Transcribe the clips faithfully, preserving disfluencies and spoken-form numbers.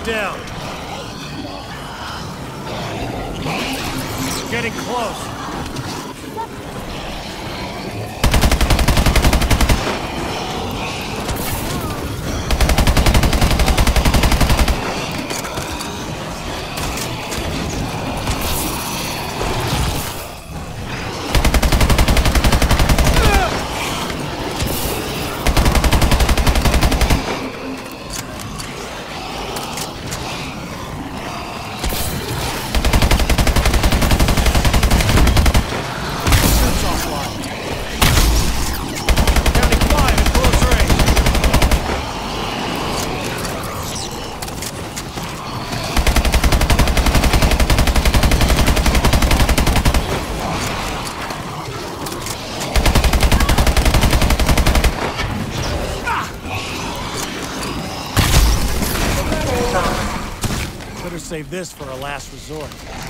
down. Getting close. Better save this for a last resort.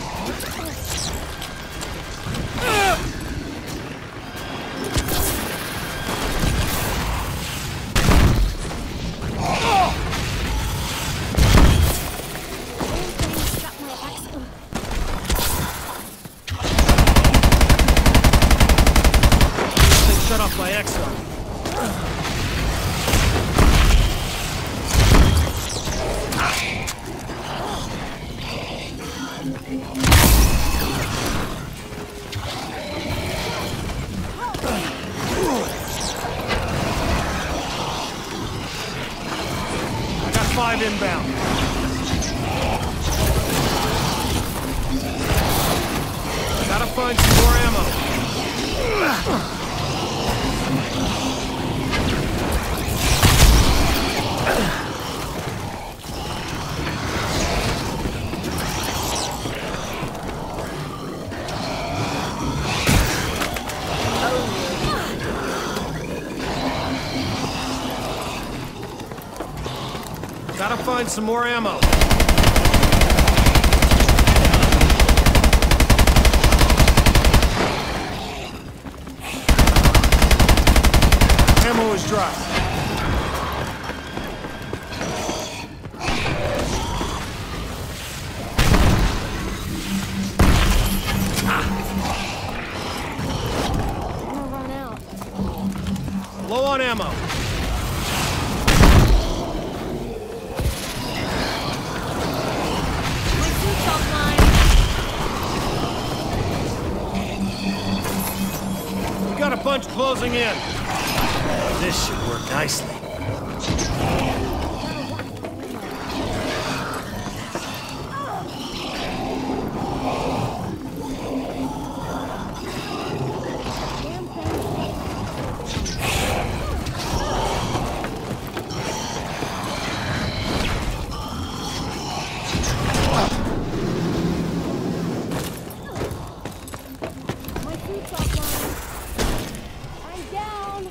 Shut off my exo. Five inbound. Gotta find some more ammo. Gotta find some more ammo. Ammo is dry. I'm gonna run out. Low on ammo. Got a bunch closing in. This should work nicely. My food's offline. I'm down.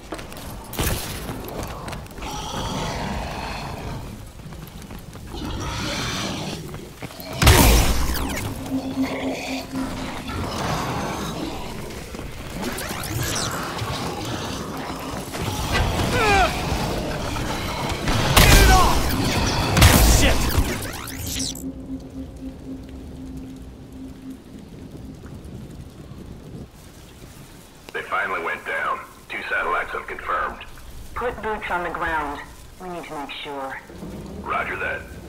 They finally went down. Two satellites unconfirmed. Put boots on the ground. We need to make sure. Roger that.